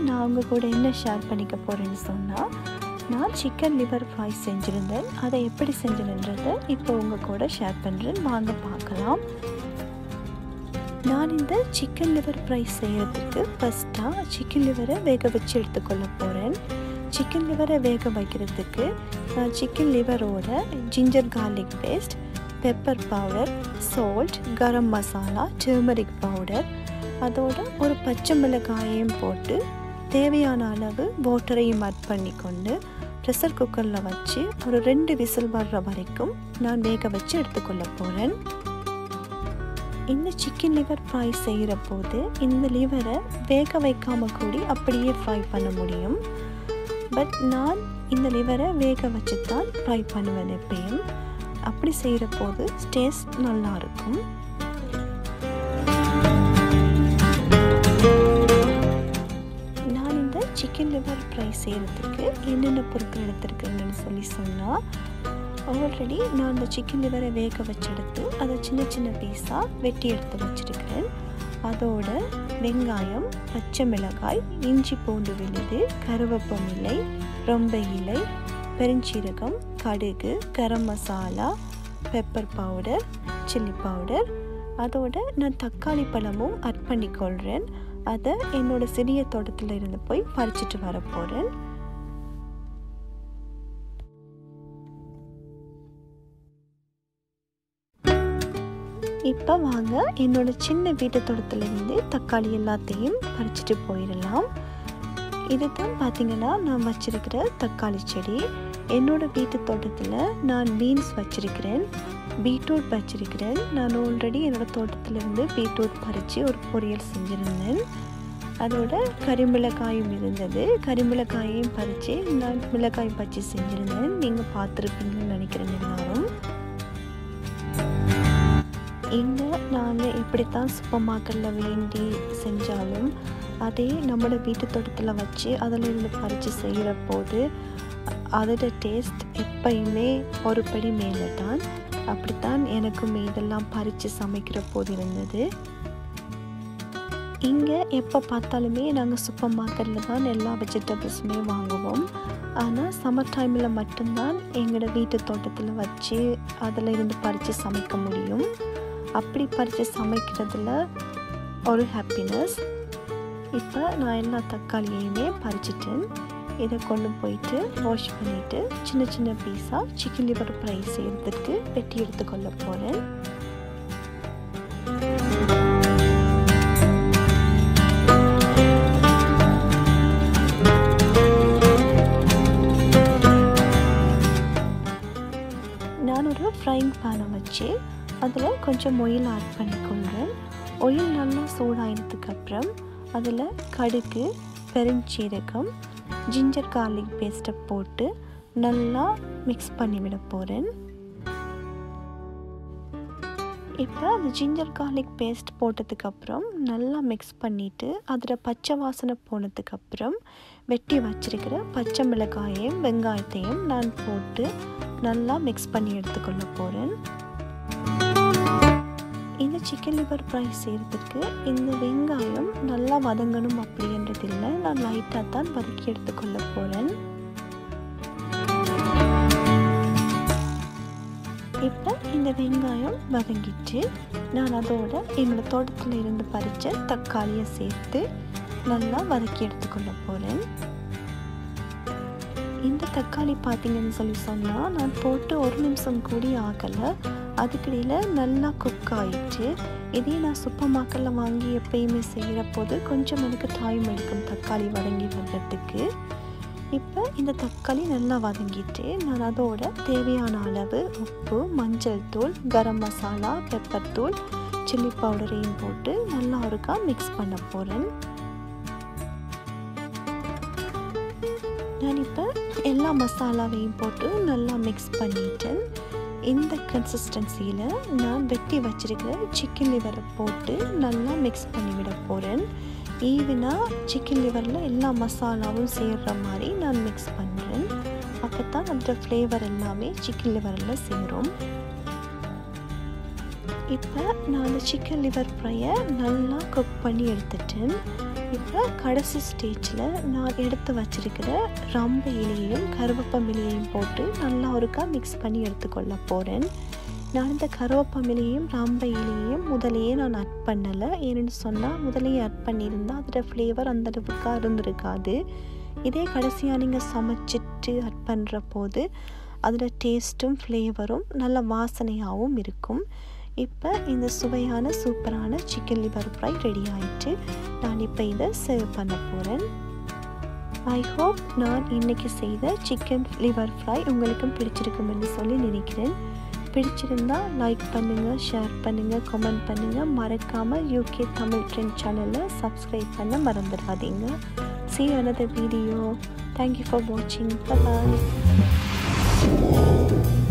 நான் உங்கள் கூட என்ன ஷேர் பண்ணிக்க போகிறேன்னு சொன்னால், நான் சிக்கன் லிவர் ஃப்ரை செஞ்சுருந்தேன். அதை எப்படி செஞ்சேன்றதை இப்போ உங்கள் கூட ஷேர் பண்ணுறேன். வாங்க பார்க்கலாம். நான் இந்த சிக்கன் லிவர் ஃப்ரை செய்கிறதுக்கு ஃபஸ்ட்டாக சிக்கன் லிவரை வேக வச்சு எடுத்துக்கொள்ள போகிறேன். சிக்கன் லிவரை வேக வைக்கிறதுக்கு நான் சிக்கன் லிவரோட ginger garlic paste, pepper powder, salt, garam masala, turmeric powder, அதோட ஒரு பச்சை மிளகாயையும் போட்டு தேவையான அளவு வாட்டரையும் ஆட் பண்ணிக்கொண்டு ப்ரெஷர் குக்கரில் வச்சு ஒரு 2 விசில் வர்ற வரைக்கும் நான் வேக வச்சு எடுத்துக்கொள்ள போகிறேன். இந்த சிக்கன் லிவர் ஃப்ரை செய்கிற போது இந்த லிவரை வேக வைக்காமல் கூடி அப்படியே ஃப்ரை பண்ண முடியும். பட் நான் இந்த லிவரை வேக வச்சு தான் ஃப்ரை பண்ணுவேன் எப்பயும். அப்படி செய்கிற போது டேஸ்ட் நல்லாயிருக்கும். நான் இந்த சிக்கன் லிவர் ஃப்ரை செய்கிறதுக்கு என்னென்ன பொருட்கள் எடுத்துருக்கேன்னு சொன்னால், ஆல்ரெடி நான் இந்த சிக்கன் லிவரை வேக வச்செடுத்து அதை சின்ன சின்ன பீஸாக வெட்டி எடுத்து வச்சுருக்கிறேன். அதோட வெங்காயம், பச்சை மிளகாய், இஞ்சி பூண்டு விழுது, கருவேப்பிலை, ரொம்ப இலை, பெருஞ்சீரகம், கடுகு, garam masala, pepper powder, chilli powder, அதோட நான் தக்காளி பழமும் ஆட் பண்ணிக்கொள்கிறேன். அதை என்னோட சிறிய தோட்டத்தில் இருந்து போய் பறிச்சிட்டு வர போகிறேன். இப்போ வாங்க என்னோட சின்ன வீட்டு தோட்டத்திலிருந்து தக்காளி எல்லாத்தையும் பறிச்சிட்டு போயிடலாம். இது தான் பார்த்திங்கன்னா நான் வச்சிருக்கிற தக்காளி செடி. என்னோட வீட்டு தோட்டத்தில் நான் பீன்ஸ் வச்சிருக்கிறேன், பீட்ரூட் வச்சிருக்கிறேன். நான் ஆல்ரெடி என்னோடய தோட்டத்திலேருந்து பீட்ரூட் பறித்து ஒரு பொரியல் செஞ்சுருந்தேன். அதோட கறிமிளகாயும் இருந்தது. கறிமிளகாயையும் பறித்து நான் மிளகாய் பச்சி செஞ்சுருந்தேன். நீங்கள் பார்த்துருப்பீங்கன்னு நினைக்கிறேன் எல்லாரும். இங்கே நாங்கள் எப்படித்தான் சூப்பர் மார்க்கெட்டில் வேண்டி செஞ்சாலும் அதே நம்மளோட வீட்டு தோட்டத்தில் வச்சு அதில் இருந்து பறித்து செய்கிற போது அதோட டேஸ்ட் எப்பயுமே ஒரு படி மேலே தான். அப்படித்தான் எனக்கும் இதெல்லாம் பறித்து சமைக்கிற போது இருந்தது. இங்கே எப்போ பார்த்தாலுமே நாங்கள் சூப்பர் மார்க்கெட்டில் தான் எல்லா வெஜிடபிள்ஸுமே வாங்குவோம். ஆனால் சம்மர் டைமில் மட்டும்தான் எங்களோட வீட்டு தோட்டத்தில் வச்சு அதில் இருந்து பறித்து சமைக்க முடியும். அப்படி பறித்து சமைக்கிறதுல ஒரு ஹாப்பினஸ். இப்போ நான் எல்லா தக்காளியையுமே பறிச்சிட்டேன். இதை கொண்டு போயிட்டு வாஷ் பண்ணிவிட்டு சின்ன சின்ன பீஸாக சிக்கன் லிவர் ஃப்ரை செய்கிறதுக்கு வெட்டி எடுத்துக்கொள்ள போகிறேன். நான் ஒரு ஃப்ரைங் பேனை வச்சு அதில் கொஞ்சம் ஆயில் ஆட் பண்ணிக்கொள்கிறேன். ஆயில் நல்லா சூடாயினதுக்கப்புறம் அதில் கடுகு, பெருஞ்சீரகம், ஜிஞ்சர் கார்லிக் பேஸ்ட்டை போட்டு நல்லா மிக்ஸ் பண்ணிவிட போகிறேன். இப்போ அந்த ஜிஞ்சர் கார்லிக் பேஸ்ட் போட்டதுக்கப்புறம் நல்லா மிக்ஸ் பண்ணிவிட்டு அதில் பச்சை வாசனை போனதுக்கப்புறம் வெட்டி வச்சிருக்கிற பச்சை மிளகாயையும் வெங்காயத்தையும் நான் போட்டு நல்லா மிக்ஸ் பண்ணி எடுத்துக்கொள்ள போகிறேன். இந்த சிக்கன் லிவர் ஃப்ரை செய்கிறதுக்கு இந்த வெங்காயம் நல்லா வதங்கணும் அப்படின்றது இல்லை, நான் லைட்டாக தான் வதக்கி எடுத்துக்கொள்ள போகிறேன். இப்போ இந்த வெங்காயம் வதங்கிட்டு நான் அதோட என்னோடய தோட்டத்தில் இருந்து பறித்த தக்காளியை சேர்த்து நல்லா வதக்கி எடுத்துக்கொள்ள போகிறேன். இந்த தக்காளி பார்த்திங்கன்னு சொன்னால் நான் போட்டு 1 நிமிஷம் கூடி ஆகலை, அதுக்கிடையில் நல்லா குக் ஆகிட்டு. இதே நான் சூப்பர் மார்க்கெட்டில் வாங்கி எப்பயுமே செய்கிற போது கொஞ்சம் எனக்கு டைம் எடுக்கும் தக்காளி வதங்கி வர்றதுக்கு. இப்போ இந்த தக்காளி நல்லா வதங்கிட்டு நான் அதோட தேவையான அளவு உப்பு, மஞ்சள் தூள், கரம் மசாலா, பெப்பர் தூள், சில்லி பவுடரையும் போட்டு நல்லா ஒருக்கா மிக்ஸ் பண்ண போகிறேன். நான் இப்போ எல்லா மசாலாவையும் போட்டு நல்லா மிக்ஸ் பண்ணிட்டேன். இந்த கன்சிஸ்டன்சியில் நான் வெட்டி வச்சிருக்கிற சிக்கன் லிவரை போட்டு நல்லா மிக்ஸ் பண்ணிவிட போகிறேன். ஈவனாக சிக்கன் லிவரில் எல்லா மசாலாவும் சேர்கிற மாதிரி நான் மிக்ஸ் பண்ணுறேன். அப்போ தான் அந்த ஃப்ளேவர் எல்லாமே சிக்கன் லிவரில் சேரும். இப்போ நான் அந்த சிக்கன் லிவர் ஃப்ரையை நல்லா குக் பண்ணி எடுத்துட்டேன். இப்போ கடைசி ஸ்டேஜில் நான் எடுத்து வச்சிருக்கிற ரம்ப இலையையும் கருவேப்பம் இலையையும் போட்டு நல்லா ஒருக்கா மிக்ஸ் பண்ணி எடுத்துக்கொள்ள போகிறேன். நான் இந்த கருவேப்பம் இலையையும் ரம்ப இலையையும் முதலையே நான் ஆட் பண்ணலை. ஏன்னு சொன்னால் முதலையே ஆட் பண்ணியிருந்தால் அதோட ஃப்ளேவர் அந்த அளவுக்கு இருந்திருக்காது. இதே கடைசியாக நீங்கள் சமைச்சிட்டு ஆட் பண்ணுற போது அதில் டேஸ்ட்டும் ஃப்ளேவரும் நல்ல வாசனையாகவும் இருக்கும். இப்போ இந்த சுவையான சூப்பரான சிக்கன் லிவர் ஃப்ரை ரெடி ஆயிட்டு நான் இப்போ இதை சர்வ் பண்ண போகிறேன். ஐ ஹோப் நான் இன்றைக்கி செய்த சிக்கன் லிவர் ஃப்ரை உங்களுக்கும் பிடிச்சிருக்குமென்னு சொல்லி நினைக்கிறேன். பிடிச்சிருந்தால் லைக் பண்ணுங்கள், ஷேர் பண்ணுங்கள், கமெண்ட் பண்ணுங்கள். மறக்காமல் யூகே தமிழ் ட்ரெண்ட் சேனலை சப்ஸ்கிரைப் பண்ண மறந்துடாதீங்க. See you another video. Thank you for watching. Bye bye.